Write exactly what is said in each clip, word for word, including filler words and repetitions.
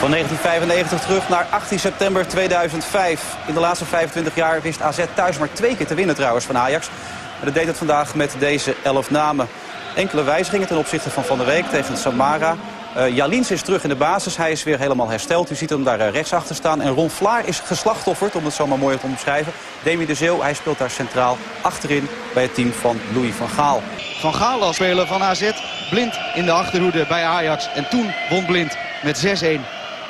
Van negentien vijfennegentig terug naar achttien september tweeduizend vijf. In de laatste vijfentwintig jaar wist A Z thuis maar twee keer te winnen trouwens van Ajax. En dat deed het vandaag met deze elf namen. Enkele wijzigingen ten opzichte van Van der Week tegen Samara. Uh, Jalins is terug in de basis. Hij is weer helemaal hersteld. U ziet hem daar uh, rechts achter staan. En Ron Vlaar is geslachtofferd, om het zo maar mooi te omschrijven. Demi de Zeeuw, hij speelt daar centraal achterin bij het team van Louis van Gaal. Van Gaal als speler van A Z. Blind in de achterhoede bij Ajax. En toen won Blind met zes een.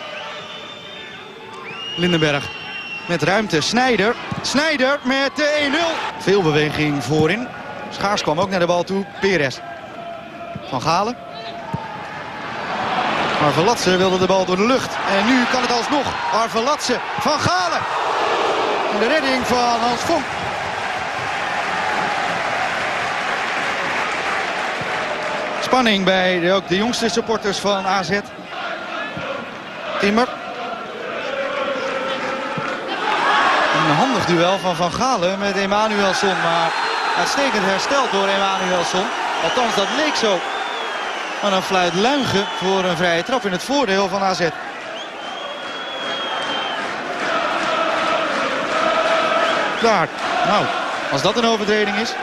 Lindenberg met ruimte. Snijder. Snijder met de één nul. Veel beweging voorin. Schaars kwam ook naar de bal toe. Perez. Van Galen. Arvelatse wilde de bal door de lucht. En nu kan het alsnog. Arvelatse. Van Galen. En de redding van Hans Vonk. Spanning bij de, ook de jongste supporters van A Z. Timmer. Een handig duel van Van Galen met Emanuelsson. Maar uitstekend hersteld door Emanuelsson. Althans, dat leek zo. Maar dan fluit Luigen voor een vrije trap in het voordeel van A Z. Klaar. Nou, als dat een overtreding is,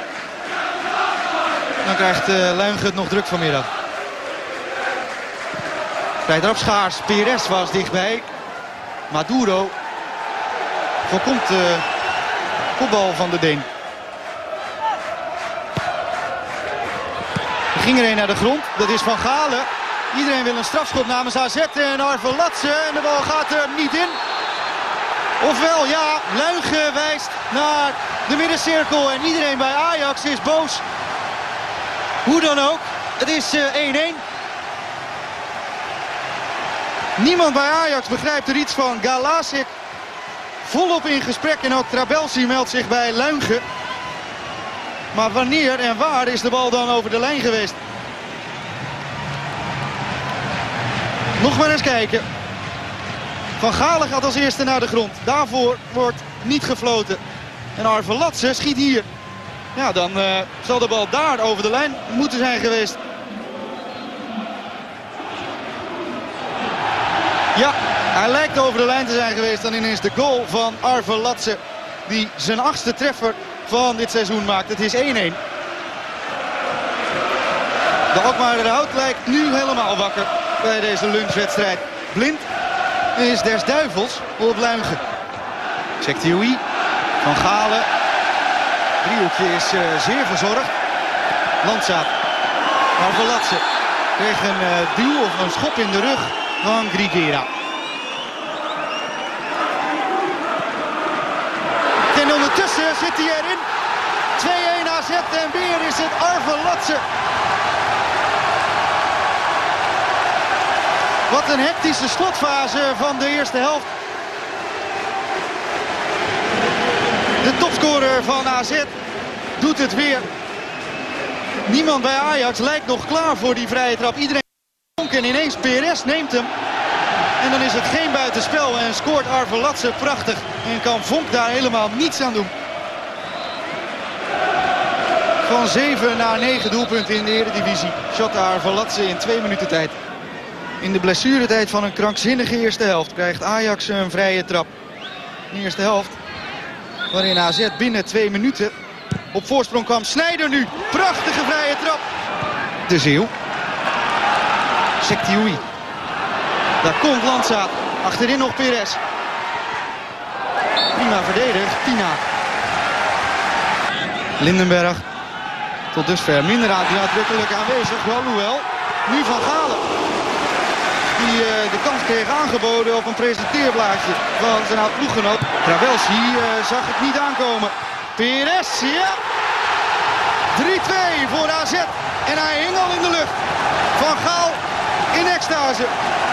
dan krijgt uh, Luigen het nog druk vanmiddag. Vrije trap Schaars. Perez was dichtbij. Maduro voorkomt de kopbal van de Deen. Er ging er een naar de grond. Dat is Van Galen. Iedereen wil een strafschop namens A Z. En Arvelatse. En de bal gaat er niet in. Ofwel, ja, Luigen wijst naar de middencirkel. En iedereen bij Ajax is boos. Hoe dan ook. Het is één één. Niemand bij Ajax begrijpt er iets van. Galasik volop in gesprek. En ook Trabelsi meldt zich bij Luigen. Maar wanneer en waar is de bal dan over de lijn geweest? Nog maar eens kijken. Van Galen gaat als eerste naar de grond. Daarvoor wordt niet gefloten. En Arvelatse schiet hier. Ja, dan uh, zal de bal daar over de lijn moeten zijn geweest. Ja, hij lijkt over de lijn te zijn geweest. Dan is de goal van Arvelatse. Die zijn achtste treffer van dit seizoen maakt. Het is één één. De Alkmaarder Hout lijkt nu helemaal wakker bij deze lunchwedstrijd. Blind is des duivels op Luigen. Sectioui, Van Galen. Driehoekje is uh, zeer verzorgd. Landzaat. Arvelatse kreeg een uh, duw of een schop in de rug van Grigera. En ondertussen zit hij erin. twee één A Z en weer is het Arvelatse. Wat een hectische slotfase van de eerste helft. De topscorer van A Z doet het weer. Niemand bij Ajax lijkt nog klaar voor die vrije trap. Iedereen en ineens Perez neemt hem. En dan is het geen buitenspel en scoort Arvelatse prachtig. En kan Vonk daar helemaal niets aan doen. Van zeven naar negen doelpunten in de Eredivisie. Shot Arvelatse in twee minuten tijd. In de blessuretijd van een krankzinnige eerste helft krijgt Ajax een vrije trap. De eerste helft waarin A Z binnen twee minuten op voorsprong kwam. Snijder nu. Prachtige vrije trap. De Zeeuw. Sectioui. Daar komt Landzaat. Achterin nog Perez. Prima verdedigd. Pina. Lindenberg. Tot dusver minder nadrukkelijk aanwezig. Hoewel. Nu Van Galen. Die uh, de kans kreeg aangeboden op een presenteerblaadje van zijn oud-ploeggenoot. Trabelsi uh, zag het niet aankomen. Perez, ja. drie twee voor A Z. En hij hing al in de lucht. Van Gaal in extase.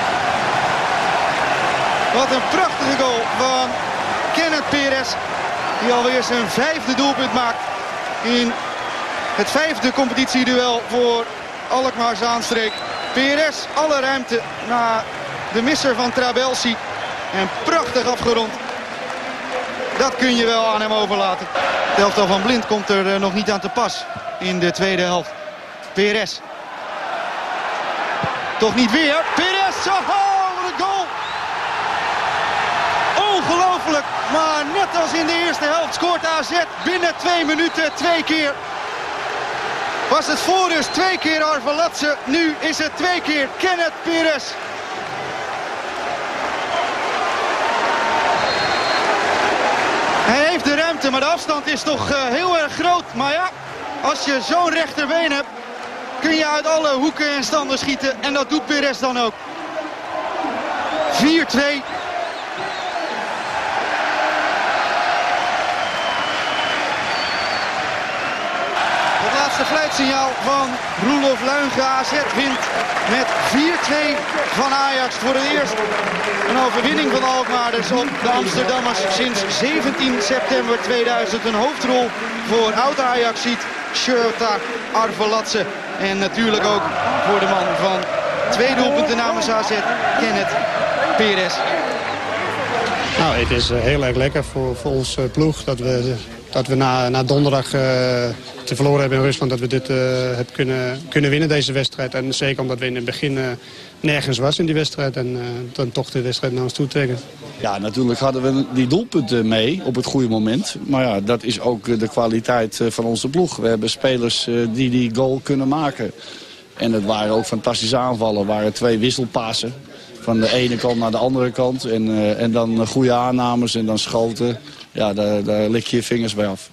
Wat een prachtige goal van Kenneth Perez. Die alweer zijn vijfde doelpunt maakt in het vijfde competitieduel voor Alkmaarse aanstreek. Perez, alle ruimte na de misser van Trabelsi. En prachtig afgerond. Dat kun je wel aan hem overlaten. Het elftal van Blind komt er nog niet aan te pas in de tweede helft. Perez. Toch niet weer. Perez, oh, wat een goal Maar net als in de eerste helft scoort A Z binnen twee minuten twee keer. Was het voor dus twee keer Arveladze. Nu is het twee keer Kenneth Perez. Hij heeft de ruimte, maar de afstand is toch uh, heel erg groot. Maar ja, als je zo'n rechterbeen hebt, kun je uit alle hoeken en standen schieten. En dat doet Perez dan ook. vier twee. Het laatste fluitsignaal van Roelof Luijnge. A Z wint met vier twee van Ajax. Voor het eerst een overwinning van de Alkmaarders op de Amsterdammers sinds zeventien september tweeduizend. Een hoofdrol voor oud-Ajaxiet Shota Arveladze. En natuurlijk ook voor de man van twee doelpunten namens A Z, Kenneth Perez. Nou, het is heel erg lekker voor, voor ons ploeg dat we, dat we na, na donderdag uh, te verloren hebben in Rusland, dat we dit uh, hebben kunnen, kunnen winnen, deze wedstrijd. En zeker omdat we in het begin uh, nergens was in die wedstrijd en uh, dan toch de wedstrijd naar ons toe trekken. Ja, natuurlijk hadden we die doelpunten mee op het goede moment. Maar ja, dat is ook de kwaliteit van onze ploeg. We hebben spelers die die goal kunnen maken. En het waren ook fantastische aanvallen. Er waren twee wisselpassen. Van de ene kant naar de andere kant. En, uh, en dan goede aannames en dan schoten. Ja, daar, daar lik je je vingers bij af.